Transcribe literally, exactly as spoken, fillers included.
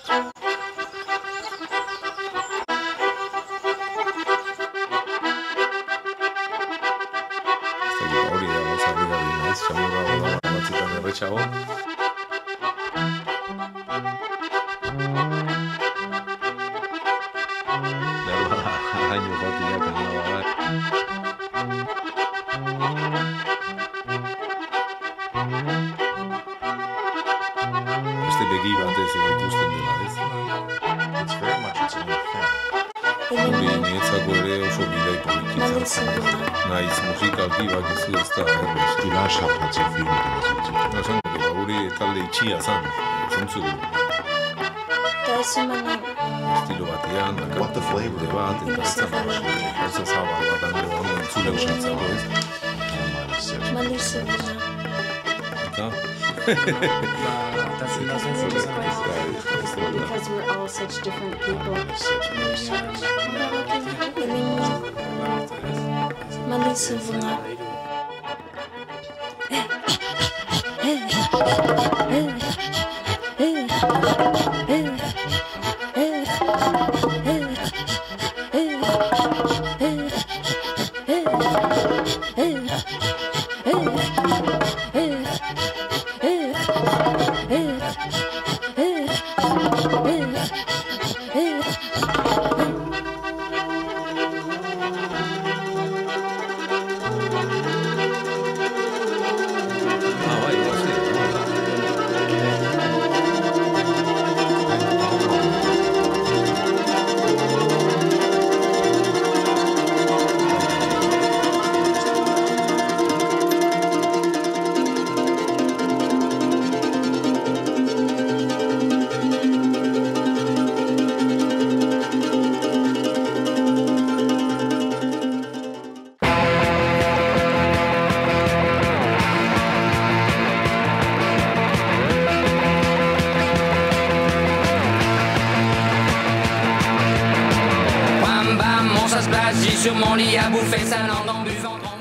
hori da gauza hori da dina, ez? Txamurra goda batzitan erretxago. Behar bada, araño bat diakan da beste begi batez edo ikusten dela, ez? It's very much its own thing. Hori niretzako ere oso bidai poliki izan zen. Naiz musikalki bakizu ez da errez. Die Landschaft hat sehr viel mit der Musik zu tun. Esan dut, hori talde itxia zen, zentzu Da ist immer noch estilo batean, What the flavor? gure bat, eta ez zen gauza zabal bat ango ondo entzule usantzako, ez? Meine Set. Melissa Wiener. Eta? Das sind das jetzt so gesagt. Because we're all such different people. Meine Set, meine Set. Melissa Wiener. Sur mon lit à bouffer sa langue en buvant.